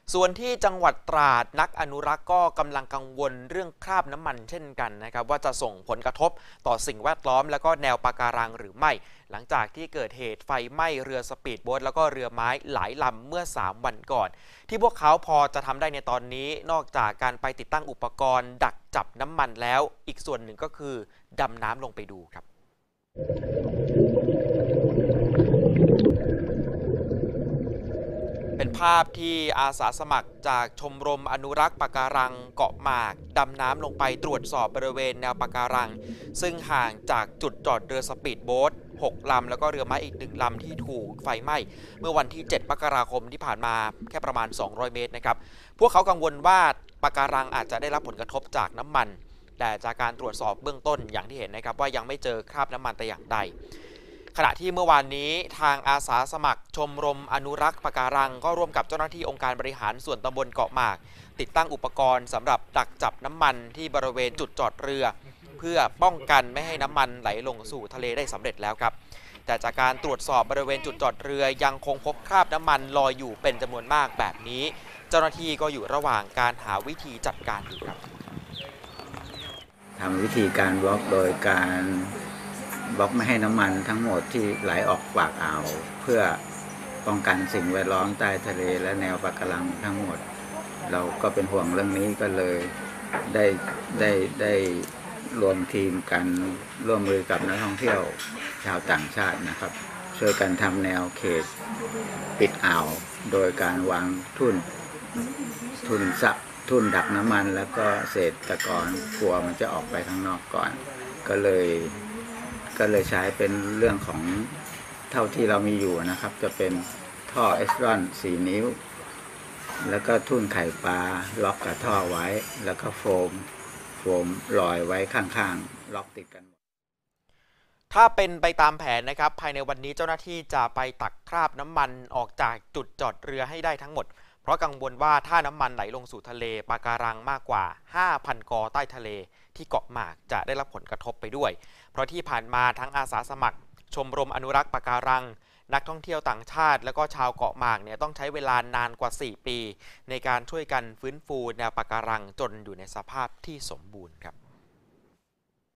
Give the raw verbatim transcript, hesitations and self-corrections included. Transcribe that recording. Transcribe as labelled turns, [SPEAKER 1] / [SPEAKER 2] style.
[SPEAKER 1] ส่วนที่จังหวัดตราดนักอนุรักษ์ก็กำลังกังวลเรื่องคราบน้ำมันเช่นกันนะครับว่าจะส่งผลกระทบต่อสิ่งแวดล้อมและก็แนวปะการังหรือไม่หลังจากที่เกิดเหตุไฟไหม้เรือสปีดโบ๊ทแล้วก็เรือไม้หลายลำเมื่อสามวันก่อนที่พวกเขาพอจะทำได้ในตอนนี้นอกจากการไปติดตั้งอุปกรณ์ดักจับน้ำมันแล้วอีกส่วนหนึ่งก็คือดำน้ำลงไปดูครับเป็นภาพที่อาสาสมัครจากชมรมอนุรักษ์ปะการังเกาะหมากดำน้ำลงไปตรวจสอบบริเวณแนวปะการังซึ่งห่างจากจุดจอดเรือสปีดโบ๊ทหกลำแล้วก็เรือไม้อีกหนึ่งลำที่ถูกไฟไหม้เมื่อวันที่เจ็ดมกราคมที่ผ่านมาแค่ประมาณสองร้อยเมตรนะครับพวกเขากังวลว่าปะการังอาจจะได้รับผลกระทบจากน้ำมันแต่จากการตรวจสอบเบื้องต้นอย่างที่เห็นนะครับว่ายังไม่เจอคราบน้ำมันแต่อย่างใดขณะที่เมื่อวานนี้ทางอาสาสมัครชมรมอนุรักษ์ปะการังก็ร่วมกับเจ้าหน้าที่องค์การบริหารส่วนตำบลเกาะหมากติดตั้งอุปกรณ์สำหรับดักจับน้ำมันที่บริเวณจุดจอดเรือเพื่อป้องกันไม่ให้น้ำมันไหลลงสู่ทะเลได้สำเร็จแล้วครับแต่จากการตรวจสอบบริเวณจุดจอดเรือยังคงพบคราบน้ำมันลอยอยู่เป็นจำนวนมากแบบนี้เจ้าหน้าที่ก็อยู่ระหว่างการหาวิธีจัดการอยู่ครับ
[SPEAKER 2] ทำวิธีการบล็อกโดยการบล็อกไม่ให้น้ำมันทั้งหมดที่ไหลออกปากอ่าวเพื่อป้องกันสิ่งแวดล้อมใต้ทะเลและแนวปะการังทั้งหมดเราก็เป็นห่วงเรื่องนี้ก็เลยได้ได้ได้รวมทีมกันร่วมมือกับนักท่องเที่ยวชาวต่างชาตินะครับช่วยกันทำแนวเขตปิดอ่าวโดยการวางทุ่นทุ่นสะทุ่นดักน้ำมันแล้วก็เศษตะกอนกลัวมันจะออกไปข้างนอกก่อนก็เลยก็เลยใช้เป็นเรื่องของเท่าที่เรามีอยู่นะครับจะเป็นท่อเอสรอนสี่นิ้วแล้วก็ทุ่นไข่ปลาล็อกกับท่อไว้แล้วก็โฟมโฟมลอยไว้ข้างๆล็อกติดกัน
[SPEAKER 1] ถ้าเป็นไปตามแผนนะครับภายในวันนี้เจ้าหน้าที่จะไปตักคราบน้ำมันออกจากจุดจอดเรือให้ได้ทั้งหมดเพราะกังวลว่าถ้าน้ำมันไหลลงสู่ทะเลปะการังมากกว่า ห้าพัน กอใต้ทะเลที่เกาะหมากจะได้รับผลกระทบไปด้วยเพราะที่ผ่านมาทั้งอาสาสมัครชมรมอนุรักษ์ปะการังนักท่องเที่ยวต่างชาติและก็ชาวเกาะหมากเนี่ยต้องใช้เวลานานกว่าสี่ปีในการช่วยกันฟื้นฟูแนวปะการังจนอยู่ในสภาพที่สมบูรณ์ครับ